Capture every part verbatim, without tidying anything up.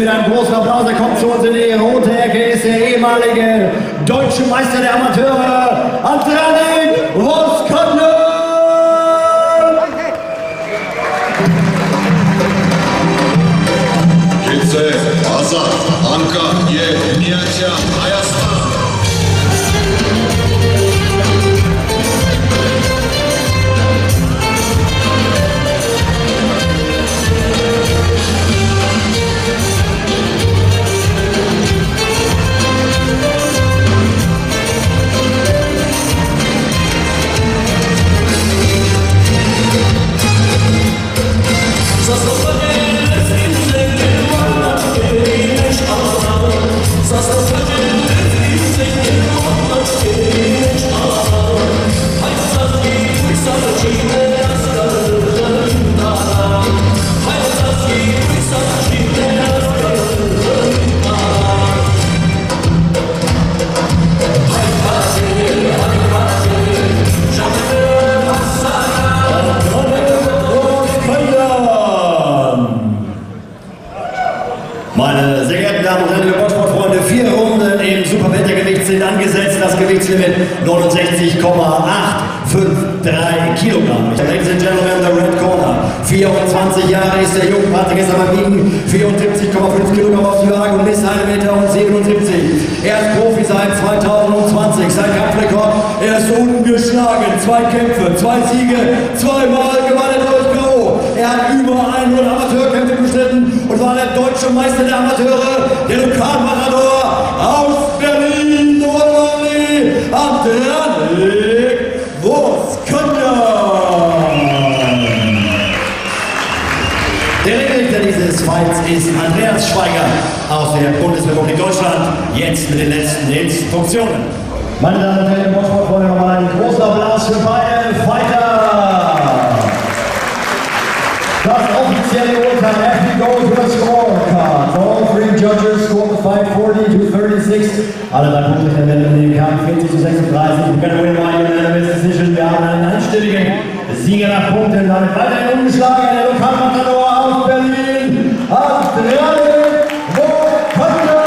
mit einem großen Applaus. Er kommt zu uns in die rote Ecke, ist der ehemalige deutsche Meister der Amateure, Andranik Voskanyan. Kice, Azat, Anka, Je, Niacia, Ayastan. Meine sehr geehrten Damen und Herren, liebe Boxsportfreunde, vier Runden im Superweltergewicht sind angesetzt. Das Gewichtslimit neunundsechzig Komma achthundertdreiundfünfzig Kilogramm. Ladies and Gentlemen, the red corner. vierundzwanzig Jahre ist der Junge, hatte gestern beim Wiegen vierundsiebzig Komma fünf Kilogramm auf die Waage und misst einen Meter und siebenundsiebzig. Er ist Profi seit zweitausendzwanzig. Sein Kampfrekord, er ist ungeschlagen. Zwei Kämpfe, zwei Siege, zweimal gewann er durch K O. Er hat über hundert Amateurkämpfe bestritten und war der deutsche Meister der Amateure, der Lokalmatador aus Berlin, Andranik Voskanyan. Der Richter dieses Fights ist Andreas Schweiger aus der Bundesrepublik Deutschland. Jetzt mit den letzten Instruktionen. Meine Damen und Herren, Boxsportfreunde, nochmal einen großen Applaus für beide Fighter. Das offizielle Urteil, as we go to the scorecard. All three judges scored the fight forty to thirty-six. Alle drei Punkte in dem Kampf vierzig zu sechsunddreißig. Wir können win by unanimous decision. Wir haben einen einstimmigen Sieger nach Punkten. Damit weiterhin ungeschlagen der Lokalmatador aus Berlin, Andranik Voskanyan.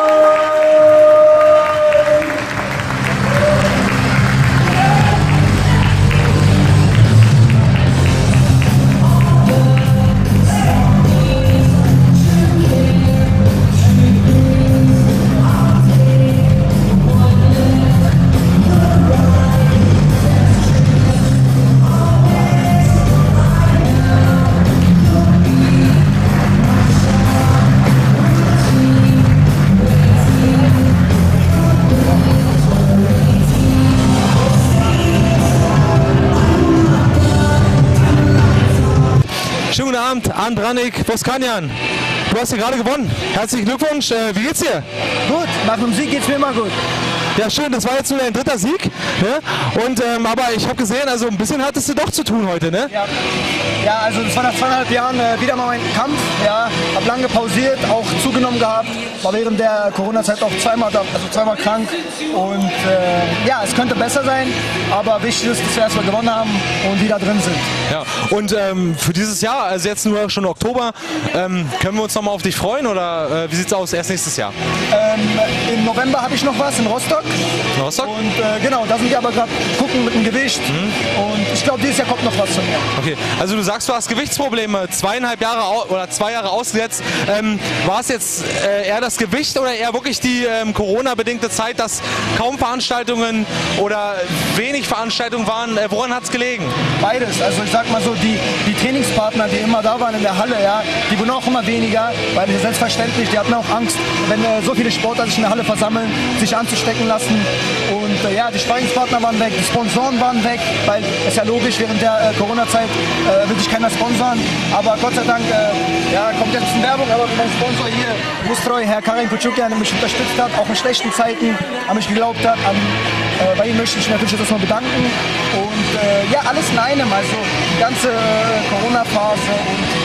Schönen guten Abend, Andranik Voskanyan. Du hast hier gerade gewonnen. Herzlichen Glückwunsch. Äh, wie geht's dir? Gut, nach dem Sieg geht's mir immer gut. Ja, schön. Das war jetzt nur dein dritter Sieg. Ne? Und, ähm, aber ich habe gesehen, also ein bisschen hattest du doch zu tun heute, ne? Ja, ja, also das war nach zweieinhalb Jahren äh, wieder mal mein Kampf. Ja, habe lange pausiert, auch zugenommen gehabt. War während der Corona-Zeit auch zweimal, da, also zweimal krank. Und äh, ja, es könnte besser sein, aber wichtig ist, dass wir erstmal gewonnen haben und wieder drin sind. Ja, und ähm, für dieses Jahr, also jetzt nur schon Oktober, ähm, können wir uns noch mal auf dich freuen oder äh, wie sieht's aus erst nächstes Jahr? Ähm, Im November habe ich noch was in Rostock. In Rostock? Und äh, genau, da sind wir aber gerade gucken mit dem Gewicht. Mhm. Und ich glaube, dieses Jahr kommt noch was zu mir. Okay, also du sagst, du hast Gewichtsprobleme, zweieinhalb Jahre oder zwei Jahre ausgesetzt. Ähm, war es jetzt äh, eher das Gewicht oder eher wirklich die ähm, Corona-bedingte Zeit, dass kaum Veranstaltungen oder wenig Veranstaltungen waren? Äh, woran hat es gelegen? Beides. Also ich sag mal so, die, die Trainingspartner, die immer da waren in der Halle, ja, die wurden auch immer weniger, weil das ist selbstverständlich, die hatten auch Angst, wenn äh, so viele Sportler sich in der Halle versammeln, sich anzustecken lassen. Und äh, ja, die Sparringspartner waren weg, die Sponsoren waren weg, weil es ja logisch, während der äh, Corona-Zeit äh, will sich keiner sponsern. Aber Gott sei Dank, äh, ja, kommt jetzt eine Werbung, aber mein Sponsor hier, Mustroi, Herr Karim Kutschukian, der mich unterstützt hat, auch in schlechten Zeiten, an mich geglaubt hat. An, äh, bei ihm möchte ich mich natürlich jetzt erstmal bedanken. Und äh, ja, alles in einem, also die ganze äh, Corona-Phase und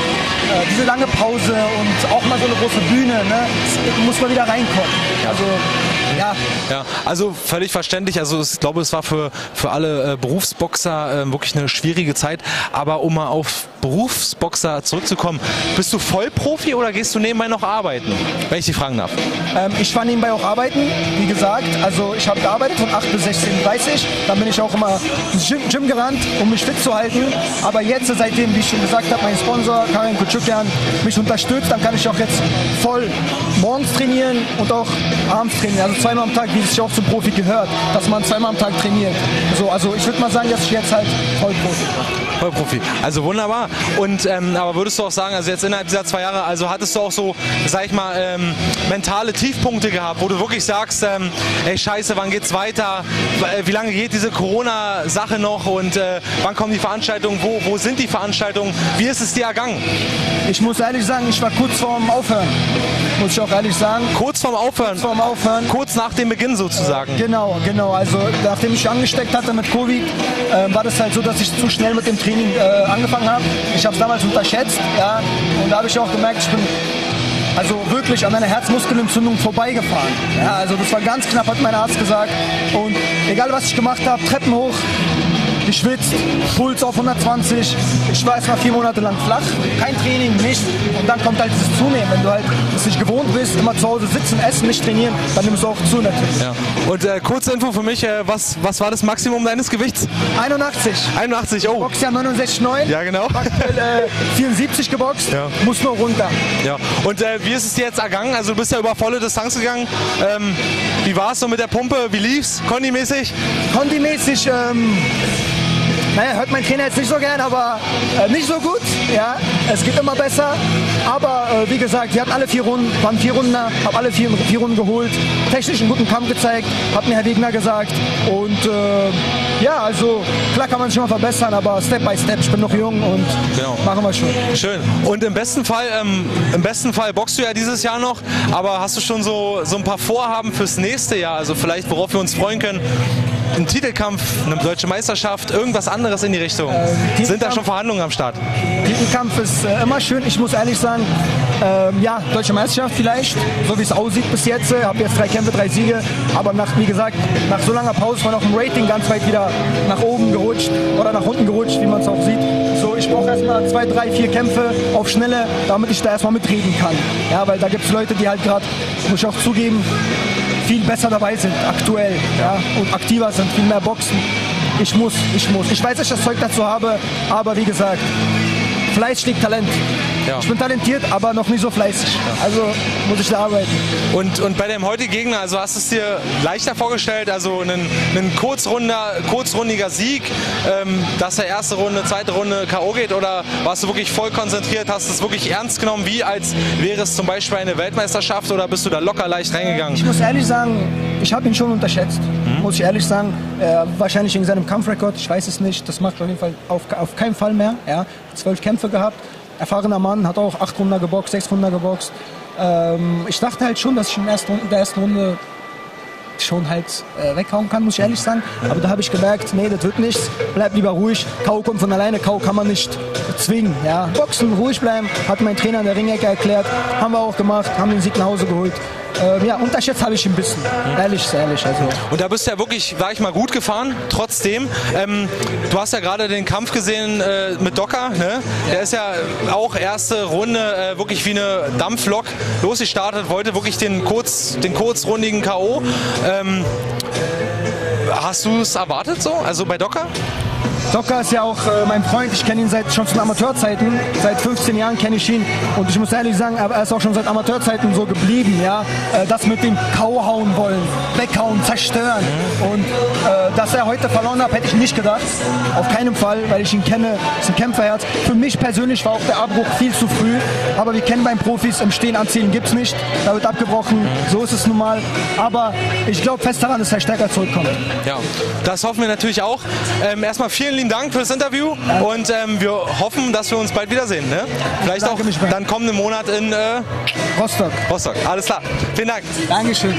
äh, diese lange Pause und auch mal so eine große Bühne, ne, muss man wieder reinkommen. Also, ja. Ja, also völlig verständlich. Also ich glaube, es war für, für alle äh, Berufsboxer äh, wirklich eine schwierige Zeit. Aber um mal auf Berufsboxer zurückzukommen, bist du Vollprofi oder gehst du nebenbei noch arbeiten? Wenn ich dich fragen darf. Ähm, ich war nebenbei auch arbeiten, wie gesagt. Also ich habe gearbeitet von acht bis sechzehn Uhr dreißig. Dann bin ich auch immer ins Gym, Gym gerannt, um mich fit zu halten. Aber jetzt, seitdem, wie ich schon gesagt habe, mein Sponsor Karin Kutschukyan mich unterstützt, dann kann ich auch jetzt voll morgens trainieren und auch abends trainieren. Also zweimal am Tag, wie es sich auch zum Profi gehört, dass man zweimal am Tag trainiert. So, also ich würde mal sagen, dass ich jetzt halt Vollprofi bin. Vollprofi. Also wunderbar. Und ähm, aber würdest du auch sagen, also jetzt innerhalb dieser zwei Jahre, also hattest du auch so, sag ich mal, ähm, mentale Tiefpunkte gehabt, wo du wirklich sagst, ähm, ey Scheiße, wann geht's weiter? Wie lange geht diese Corona-Sache noch und äh, wann kommen die Veranstaltungen? Wo, wo sind die Veranstaltungen? Wie ist es dir ergangen? Ich muss ehrlich sagen, ich war kurz vorm Aufhören. Muss ich auch ehrlich sagen. Kurz vorm Aufhören? Kurz vorm Aufhören. Kurz nach dem Beginn sozusagen. Genau, genau. Also nachdem ich mich angesteckt hatte mit Covid, äh, war das halt so, dass ich zu schnell mit dem Training äh, angefangen habe. Ich habe es damals unterschätzt, ja. Und da habe ich auch gemerkt, ich bin also wirklich an einer Herzmuskelentzündung vorbeigefahren. Ja, also das war ganz knapp, hat mein Arzt gesagt. Und egal was ich gemacht habe, Treppen hoch, geschwitzt, Puls auf hundertzwanzig. Ich war erst mal vier Monate lang flach, kein Training, nichts. Und dann kommt halt dieses Zunehmen. Wenn du halt das nicht gewohnt bist, immer zu Hause sitzen, essen, nicht trainieren, dann nimmst du auch zu natürlich. Ja. Und äh, kurze Info für mich, äh, was, was war das Maximum deines Gewichts? einundachtzig. einundachtzig, oh. Ich boxe ja neunundsechzig Komma neun. Ja, genau. Aktuell äh, vierundsiebzig geboxt, Ja. muss nur runter. Ja. Und äh, wie ist es dir jetzt ergangen? Also du bist ja über volle Distanz gegangen. Ähm, wie war es so mit der Pumpe? Wie lief's? Kondimäßig? Kondimäßig, ähm, naja, hört mein Trainer jetzt nicht so gern, aber äh, nicht so gut. Ja, es geht immer besser. Aber äh, wie gesagt, wir hatten alle vier Runden, waren vier Runden, habe alle vier, vier Runden geholt, technisch einen guten Kampf gezeigt, hat mir Herr Wegner gesagt. Und äh, ja, also klar kann man sich immer verbessern, aber Step by Step. Ich bin noch jung und Genau. machen wir schon. Schön. Und im besten Fall, ähm, im besten Fall boxst du ja dieses Jahr noch, aber hast du schon so, so ein paar Vorhaben fürs nächste Jahr? Also vielleicht, worauf wir uns freuen können? Ein Titelkampf, eine deutsche Meisterschaft, irgendwas anderes in die Richtung. Äh, Sind da schon Verhandlungen am Start? Titelkampf ist äh, immer schön. Ich muss ehrlich sagen, ähm, ja, deutsche Meisterschaft vielleicht, so wie es aussieht bis jetzt. Ich habe jetzt drei Kämpfe, drei Siege. Aber nach, wie gesagt, nach so langer Pause ist man auch im Rating ganz weit wieder nach oben gerutscht oder nach unten gerutscht, wie man es auch sieht. So, ich brauche erstmal zwei, drei, vier Kämpfe auf Schnelle, damit ich da erstmal mitreden kann. Ja, weil da gibt es Leute, die halt gerade, muss ich auch zugeben, viel besser dabei sind, aktuell, ja, und aktiver sind, viel mehr boxen. Ich muss, ich muss. Ich weiß, dass ich das Zeug dazu habe, aber wie gesagt, Fleiß schlägt Talent. Ja. Ich bin talentiert, aber noch nicht so fleißig. Also muss ich da arbeiten. Und, und bei dem heutigen Gegner, also hast du es dir leichter vorgestellt, also ein, ein kurzrunder, kurzrundiger Sieg, ähm, dass der erste Runde, zweite Runde K O geht, oder warst du wirklich voll konzentriert, hast es wirklich ernst genommen, wie als wäre es zum Beispiel eine Weltmeisterschaft, oder bist du da locker leicht reingegangen? Ich muss ehrlich sagen, ich habe ihn schon unterschätzt, mhm. muss ich ehrlich sagen. Äh, wahrscheinlich wegen seinem Kampfrekord, ich weiß es nicht, das macht auf jeden Fall auf, auf keinen Fall mehr. Ja. Zwölf Kämpfe gehabt, erfahrener Mann, hat auch acht Runden geboxt, sechs Runden geboxt. Ähm, ich dachte halt schon, dass ich in der ersten Runde, der ersten Runde schon halt äh, weghauen kann, muss ich ehrlich sagen. Aber da habe ich gemerkt, nee, das wird nichts. Bleib lieber ruhig. K O kommt von alleine. K O kann man nicht zwingen. Ja. Boxen, ruhig bleiben, hat mein Trainer in der Ringecke erklärt. Haben wir auch gemacht, haben den Sieg nach Hause geholt. Ähm, ja, unterschätzt habe ich ein bisschen. Ehrlich, ehrlich. Also. Und da bist du ja wirklich, sag ich mal, gut gefahren, trotzdem. Ähm, du hast ja gerade den Kampf gesehen äh, mit Docker, ne? Der ist ja auch erste Runde äh, wirklich wie eine Dampflok losgestartet, wollte wirklich den, kurz, den kurzrundigen K O. Ähm, hast du es erwartet so, also bei Docker? Docker ist ja auch äh, mein Freund, ich kenne ihn seit, schon von Amateurzeiten, seit fünfzehn Jahren kenne ich ihn, und ich muss ehrlich sagen, er ist auch schon seit Amateurzeiten so geblieben, ja, äh, das mit dem K O hauen wollen, weghauen, zerstören, und äh, dass er heute verloren hat, hätte ich nicht gedacht, auf keinen Fall, weil ich ihn kenne, ist ein Kämpferherz. Für mich persönlich war auch der Abbruch viel zu früh, aber wir kennen beim Profis, im Stehen anziehen gibt es nicht, da wird abgebrochen, so ist es nun mal, aber ich glaube fest daran, dass er stärker zurückkommt. Ja, das hoffen wir natürlich auch. Ähm, erstmal vielen lieben Dank für das Interview, und ähm, wir hoffen, dass wir uns bald wiedersehen. Ne? Vielleicht auch dann kommenden Monat in äh, Rostock. Rostock. Alles klar. Vielen Dank. Dankeschön.